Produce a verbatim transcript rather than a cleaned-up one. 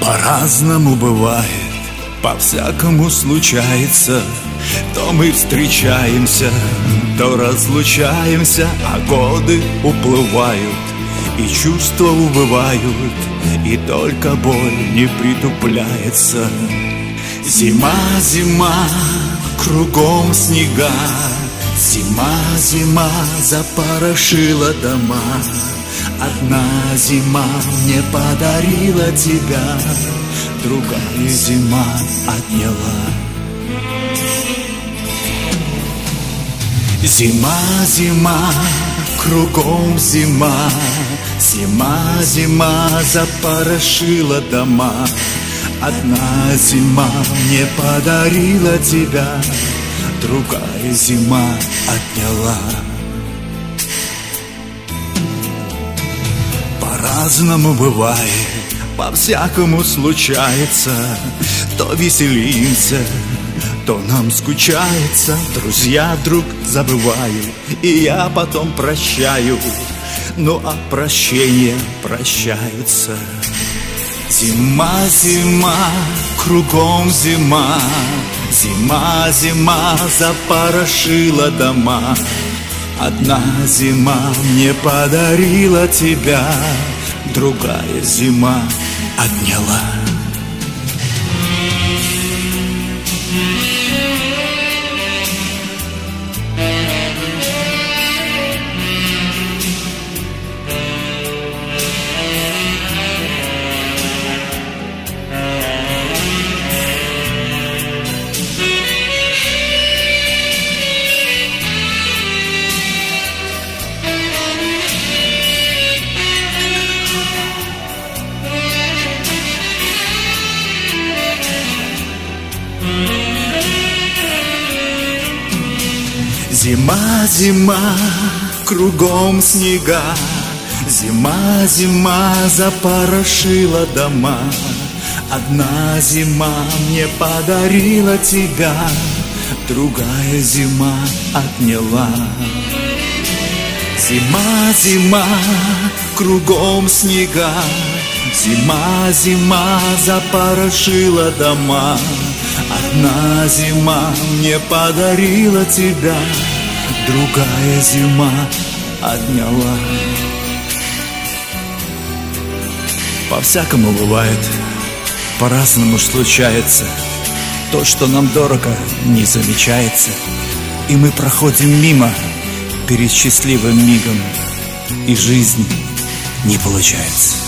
По-разному бывает, по-всякому случается. То мы встречаемся, то разлучаемся, а годы уплывают, и чувства убывают, и только боль не притупляется. Зима, зима, кругом снега, зима, зима запорошила дома. Одна зима мне подарила тебя, другая зима отняла. Зима, зима, кругом зима, зима, зима запорошила дома. Одна зима мне подарила тебя, другая зима отняла. По-разному бывает, по-всякому случается. То веселимся, то нам скучается. Друзья друг забывают, и я потом прощаю. Ну а прощения прощаются. Зима, зима, кругом зима, зима, зима запорошила дома. Одна зима мне подарила тебя, другая зима отняла. Зима, зима, кругом снега, зима, зима запорошила дома. Одна зима мне подарила тебя, другая зима отняла. Зима, зима, кругом снега, зима, зима запорошила дома. Одна зима мне подарила тебя, другая зима отняла. По-всякому бывает, по-разному случается. То, что нам дорого, не замечается, и мы проходим мимо перед счастливым мигом, и жизнь не получается.